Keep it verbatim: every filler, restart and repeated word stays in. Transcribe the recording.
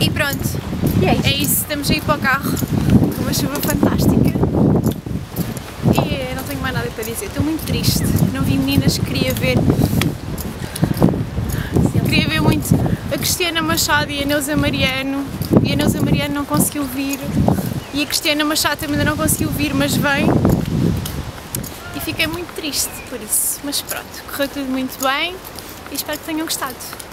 E pronto, E é isso. é isso, estamos a ir para o carro com uma chuva fantástica e não tenho mais nada para dizer, estou muito triste, não vi meninas que queria ver, queria ver muito a Cristiana Machado e a Neuza Mariano, e a Neuza Mariano não conseguiu vir e a Cristiana Machado também ainda não conseguiu vir, mas vem, e fiquei muito triste por isso, mas pronto, correu tudo muito bem e espero que tenham gostado.